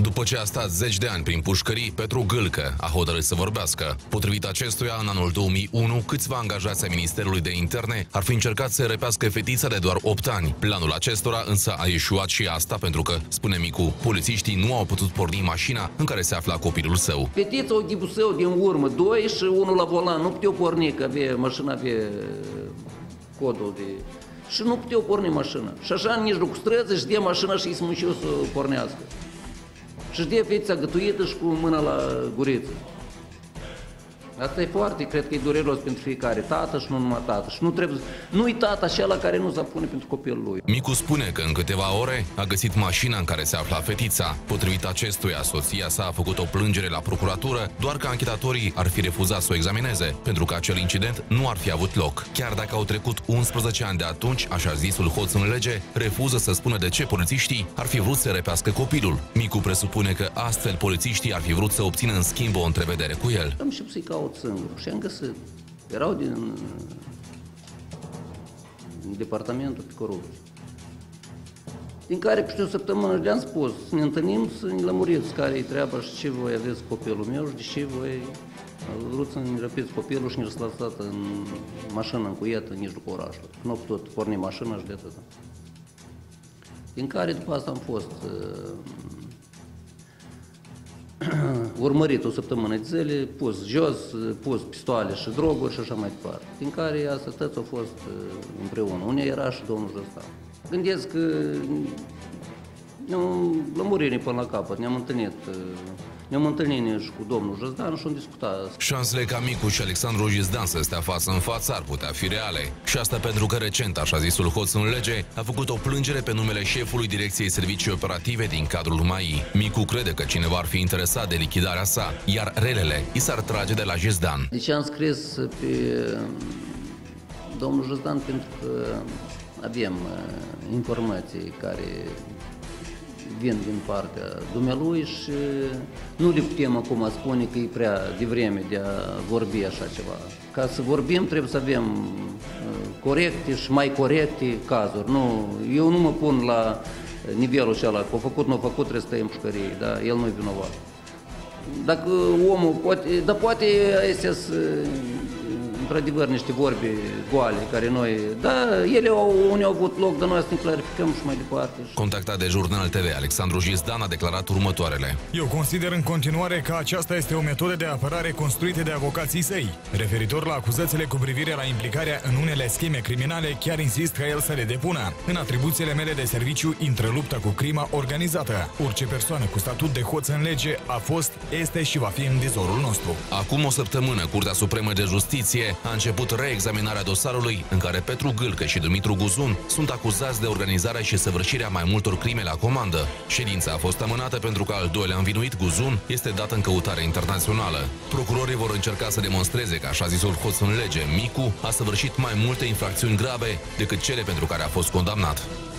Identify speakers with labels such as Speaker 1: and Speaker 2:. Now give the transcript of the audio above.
Speaker 1: După ce a stat 10 de ani prin pușcării, Petru Gâlcă a hotărât să vorbească. Potrivit acestuia, în anul 2001, câțiva angajați ai Ministerului de Interne ar fi încercat să răpească fetița de doar 8 ani. Planul acestora însă a eșuat și asta pentru că, spune Micu, polițiștii nu au putut porni mașina în care se afla copilul său.
Speaker 2: Fetița o ghibuseu din urmă, 2 și unul la volan, nu puteau porni, că avea mașina, avea codul de... Și nu puteau porni mașina. Și așa în mijlocul străzii își dea mașina și îi smușeau să pornească. Și își dea fetița gătuită și cu mâna la guriță. Asta e foarte, cred că e dureros pentru fiecare tată și nu numai tată. Și nu-i tata acela care nu se pune pentru copilul lui.
Speaker 1: Micu spune că în câteva ore a găsit mașina în care se afla fetița. Potrivit acestuia, soția sa a făcut o plângere la procuratură, doar că anchetatorii ar fi refuzat să o examineze, pentru că acel incident nu ar fi avut loc. Chiar dacă au trecut 11 ani de atunci, așa zisul hoț în lege refuză să spună de ce polițiștii ar fi vrut să răpească copilul. Micu presupune că astfel polițiștii ar fi vrut să obțină în schimb o întrevedere cu el.
Speaker 2: Am început să-i caut singur și am găsit. Erau din departamentul pe corupție. Din care peste o săptămână le-am spus să ne întâlnim, să ne lămuriți care-i treaba și ce voi aveți copilul meu și de ce voi vrut să ne răpiți copilul și ne lăsați în mașină încuietă în mijlocul orașului. Nu au putut porni mașina și de atât. Din care după asta am fost urmărit o săptămână de zile, pus jos, pus pistoale și droguri și așa mai departe. Din care asta toți au fost împreună. Unii era și domnul Jăstan. Gândesc că ne-am lămurit până la capăt, ne-am întâlnit și cu domnul Jăsdan și am discutat.
Speaker 1: Șansele ca Micu și Alexandru Jizdan să stea față în față ar putea fi reale. Și asta pentru că recent, așa zisul hoț în lege, a făcut o plângere pe numele șefului Direcției Servicii Operative din cadrul MAI. Micu crede că cineva ar fi interesat de lichidarea sa, iar relele i s-ar trage de la Jizdan.
Speaker 2: Deci am scris pe domnul Jăsdan pentru că avem informații care vin din partea dumnealui și nu le putem acum spune că e prea devreme de a vorbi așa ceva. Ca să vorbim trebuie să avem corecte și mai corecte cazuri. Eu nu mă pun la nivelul acela, că a făcut, nu a făcut, trebuie să tăiem pușcărie, da? El nu-i vinovat. Dacă omul poate, dar poate astea într-adevăr niște vorbe goale care noi, da, ele unde au avut loc, dar noi să ne clarificăm și mai departe.
Speaker 1: Contactat de Jurnal TV, Alexandru Jizdan a declarat următoarele.
Speaker 3: Eu consider în continuare că aceasta este o metodă de apărare construită de avocații săi. Referitor la acuzațiile cu privire la implicarea în unele scheme criminale, chiar insist ca el să le depună. În atribuțiile mele de serviciu intră lupta cu crima organizată. Orice persoană cu statut de hoț în lege a fost, este și va fi în vizorul nostru.
Speaker 1: Acum o săptămână, Curtea Supremă de Justiție a început reexaminarea dosarului în care Petru Gâlcă și Dumitru Guzun sunt acuzați de organizarea și săvârșirea mai multor crime la comandă. Ședința a fost amânată pentru că al doilea învinuit, Guzun, este dat în căutare internațională. Procurorii vor încerca să demonstreze că așa zisul hoț în lege, Micu, a săvârșit mai multe infracțiuni grave decât cele pentru care a fost condamnat.